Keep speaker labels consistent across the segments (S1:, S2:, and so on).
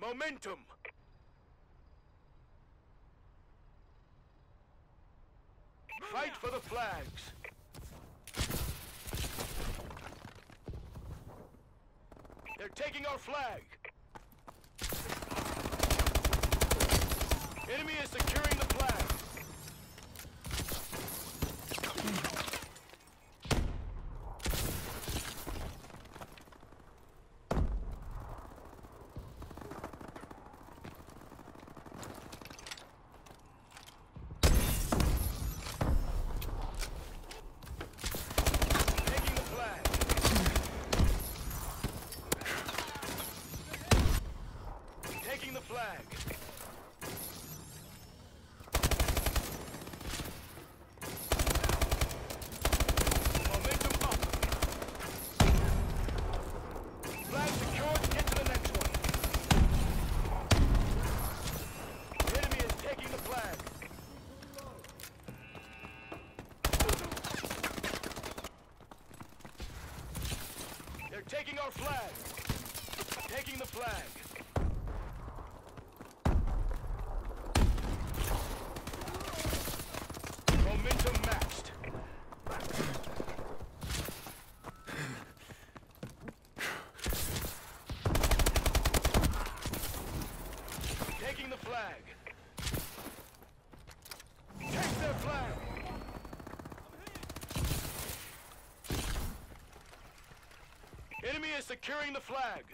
S1: Momentum! Fight for the flags! They're taking our flag! Enemy is securing the flag! Taking the flag. Momentum up. Flag secured, get to the next one. The enemy is taking the flag. They're taking our flag. Taking the flag. Momentum maxed. Taking the flag. Take their flag. Enemy is securing the flag.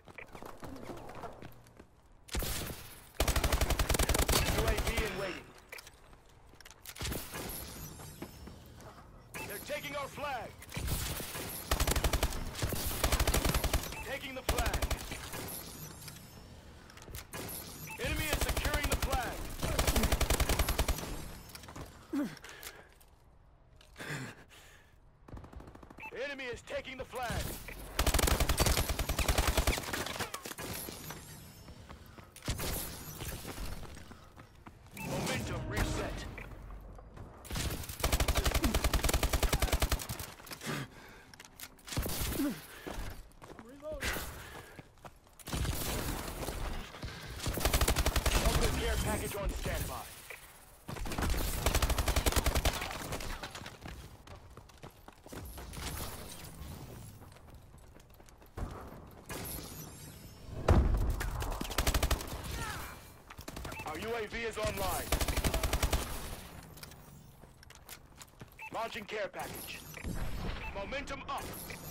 S1: UAV in waiting. They're taking our flag. Taking the flag. Enemy is securing the flag. Enemy is taking the flag. Momentum reset. Care package on standby. Our UAV is online. Launching care package. Momentum up.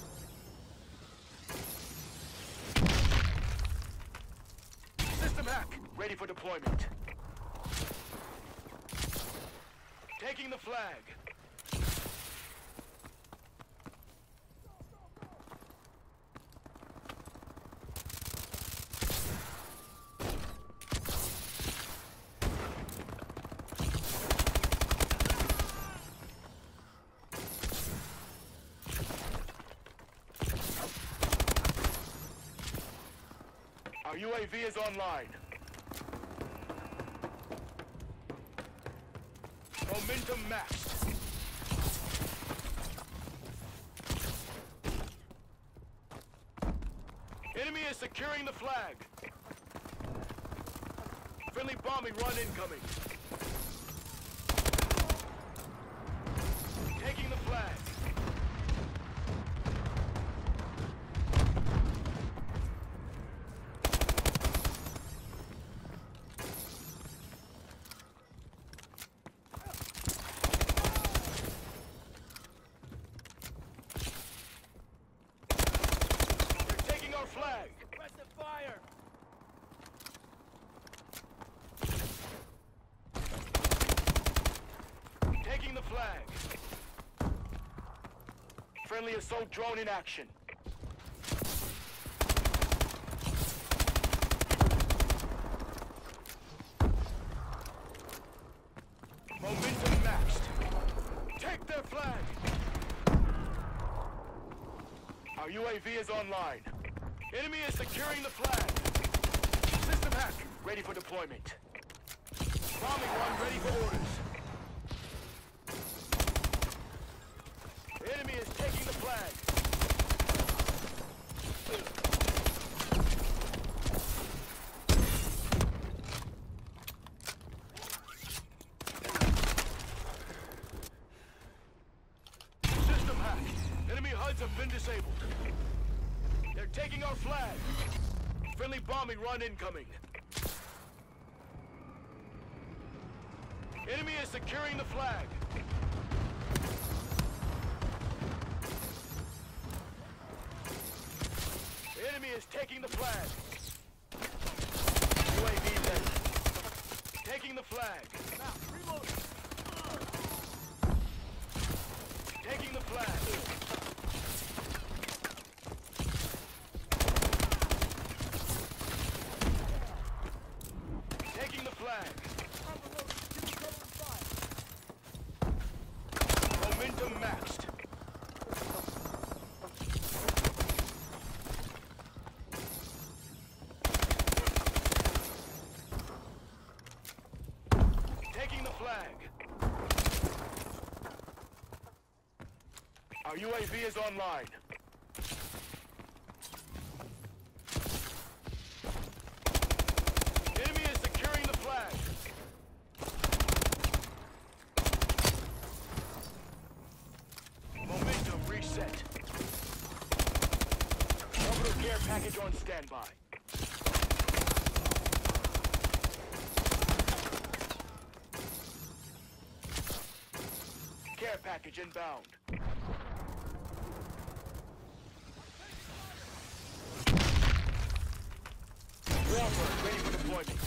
S1: System hack, ready for deployment. Taking the flag. Our UAV is online. Momentum maxed. Enemy is securing the flag. Friendly bombing run incoming. Taking the flag. Flag.
S2: Aggressive fire.
S1: Taking the flag. Friendly assault drone in action. Momentum maxed. Take their flag. Our UAV is online. Enemy is securing the flag. System hack, ready for deployment. Bombing run ready for orders. Enemy is taking the flag. disabled. They're taking our flag. Friendly bombing run incoming. Enemy is securing the flag. The enemy is taking the flag. UAV ready. Taking the flag. Now, reloading. Taking the flag. Taking the flag. Momentum maxed. Taking the flag. Our UAV is online. Enemy is securing the flag. Momentum reset. Orbital care package on standby. Care package inbound. Warbird ready for deployment.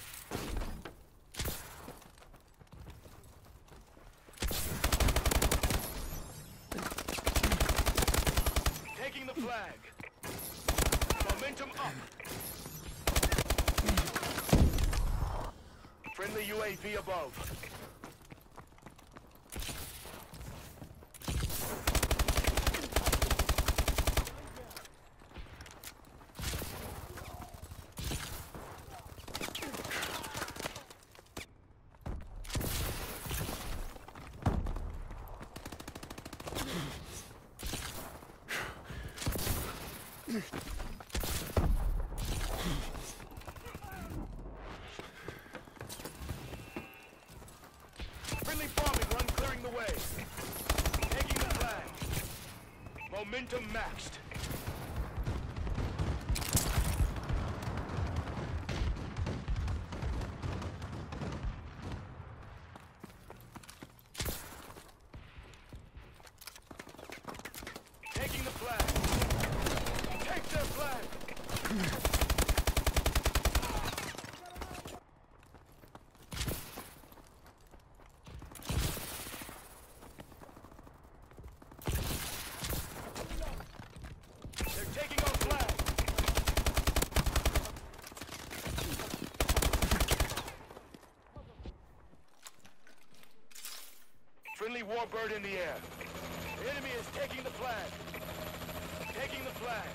S1: Taking the flag. Momentum up. Friendly UAV above. Friendly bombing run clearing the way. Taking the flag. Momentum maxed. Taking the flag. Take their flag. They're taking our flag. Friendly Warbird in the air. The enemy is taking the flag. Taking the flag.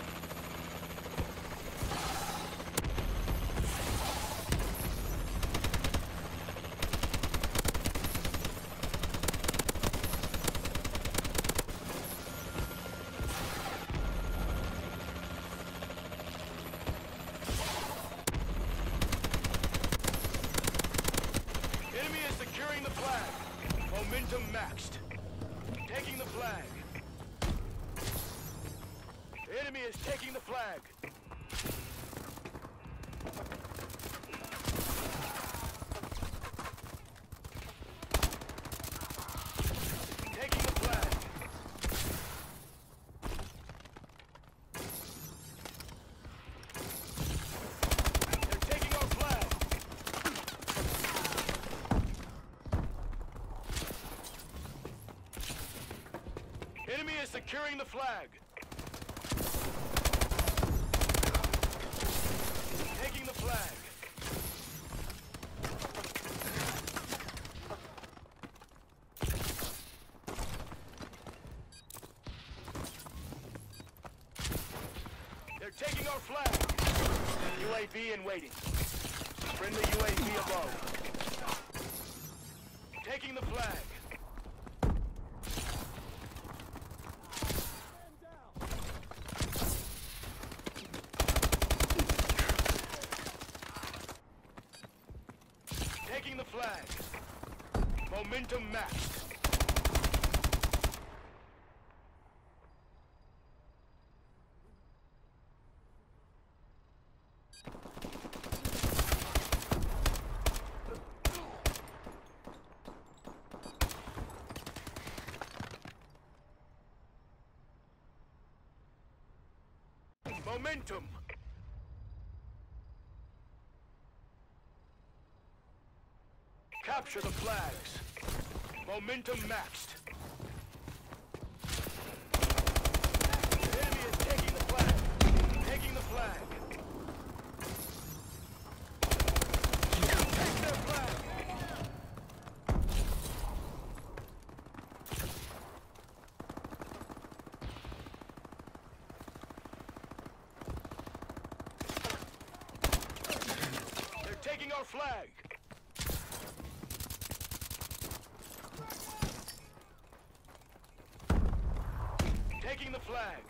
S1: Enemy is securing the flag. Momentum maxed. Taking the flag. The enemy is taking the flag. Taking the flag. They're taking our flag. Enemy is securing the flag. Taking the flag. They're taking our flag. UAV in waiting. Friendly UAV above. Taking the flag. Taking the flag. Momentum maxed. momentum. Capture the flags. Momentum maxed. The enemy is taking the flag. Taking the flag. Take their flag. They're taking our flag. Taking the flag.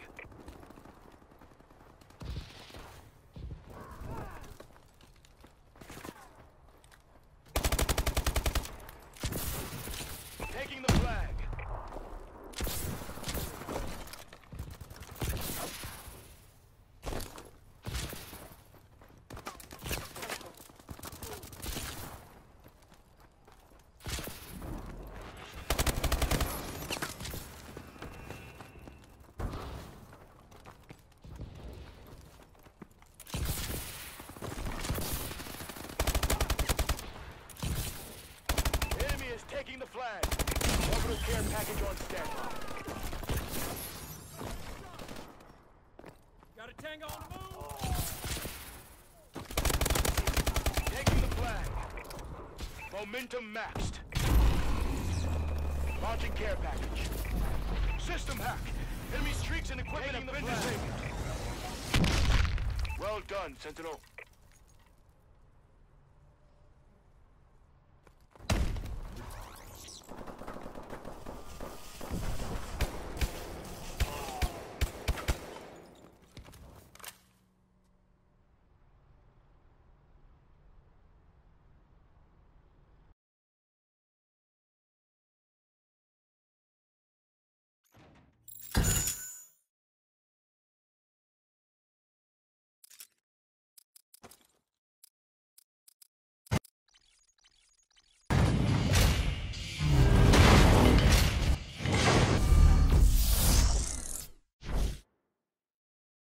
S1: Taking the flag. Taking the flag. Orbital care package on standby.
S2: Got a tango on the move!
S1: Taking the flag. Momentum maxed. Launching care package. System hack. Enemy streaks and equipment have been disabled. Well done, Sentinel.